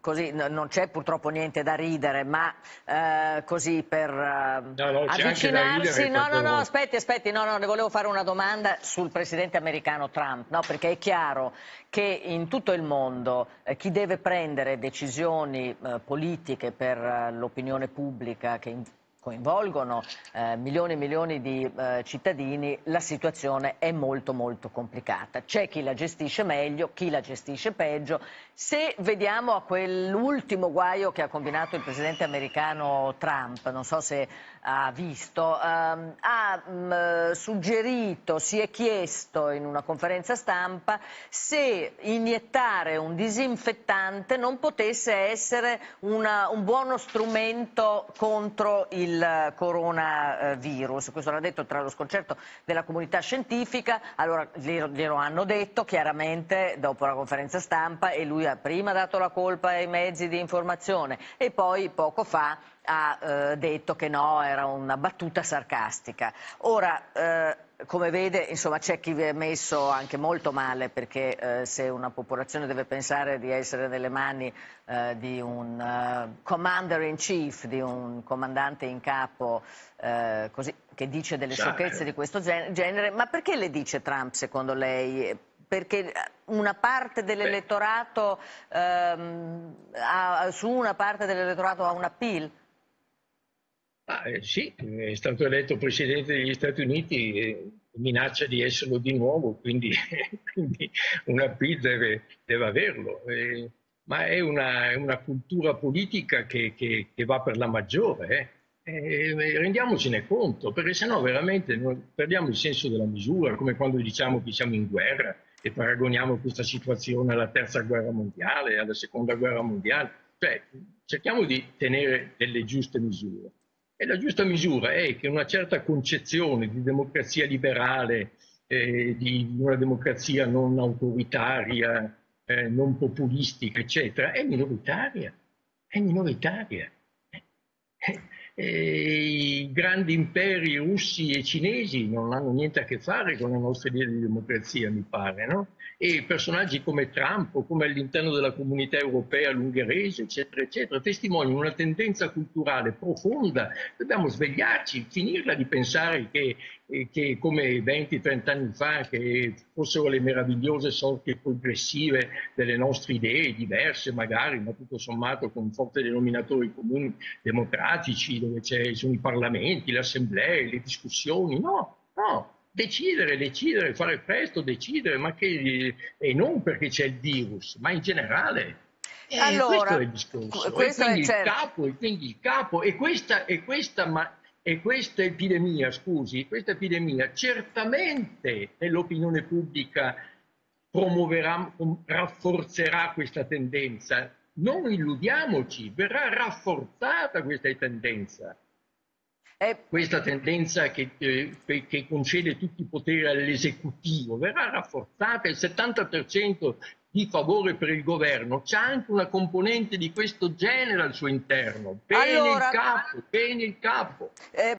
così non c'è purtroppo niente da ridere, ma così per No, no, c'è anche da avvicinarsi. ridere No, no, qualche no, volta. aspetti, no, no, le volevo fare una domanda sul presidente americano Trump, no? Perché è chiaro che in tutto il mondo chi deve prendere decisioni politiche per l'opinione pubblica che coinvolgono milioni e milioni di cittadini, la situazione è molto molto complicata. C'è chi la gestisce meglio, chi la gestisce peggio. Se vediamo a quell'ultimo guaio che ha combinato il presidente americano Trump, non so se ha visto, ha suggerito, si è chiesto in una conferenza stampa se iniettare un disinfettante non potesse essere un buono strumento contro il coronavirus. Questo l'ha detto tra lo sconcerto della comunità scientifica. Allora glielo hanno detto chiaramente dopo la conferenza stampa e lui ha prima dato la colpa ai mezzi di informazione e poi poco fa ha detto che no, era una battuta sarcastica. Ora, come vede, insomma, c'è chi vi è messo anche molto male perché se una popolazione deve pensare di essere nelle mani di un commander in chief, di un comandante in capo, così, che dice delle sciocchezze di questo genere, ma perché le dice Trump secondo lei? Perché una parte dell'elettorato, su una parte dell'elettorato ha un appeal? Sì, è stato eletto Presidente degli Stati Uniti e minaccia di esserlo di nuovo, quindi, quindi una P deve averlo. Ma è una cultura politica che va per la maggiore. Rendiamocene conto, perché sennò veramente perdiamo il senso della misura, come quando diciamo che siamo in guerra e paragoniamo questa situazione alla terza guerra mondiale, alla seconda guerra mondiale. Cioè, cerchiamo di tenere delle giuste misure. E la giusta misura è che una certa concezione di democrazia liberale, di una democrazia non autoritaria, non populistica, eccetera, è minoritaria. È minoritaria. I grandi imperi russi e cinesi non hanno niente a che fare con la nostra idea di democrazia, mi pare, no? E personaggi come Trump o come all'interno della comunità europea l'ungherese, eccetera, eccetera, testimoniano una tendenza culturale profonda. Dobbiamo svegliarci, finirla di pensare che come 20-30 anni fa, che fossero le meravigliose sorti progressive delle nostre idee, diverse magari, ma tutto sommato con forti denominatori comuni democratici, dove sono i parlamenti, le assemblee, le discussioni. No, no. Decidere, fare presto, decidere, ma che, e non perché c'è il virus, ma in generale. E questo è Allora, il discorso. E questo è quindi il certo. capo, e questa epidemia, scusi, questa epidemia certamente nell'opinione pubblica promuoverà, rafforzerà questa tendenza. Non illudiamoci, verrà rafforzata Eh, questa tendenza che concede tutti i poteri all'esecutivo, verrà rafforzata. Il 70% di favore per il governo c'è anche una componente di questo genere al suo interno. Bene il allora, capo, bene il capo.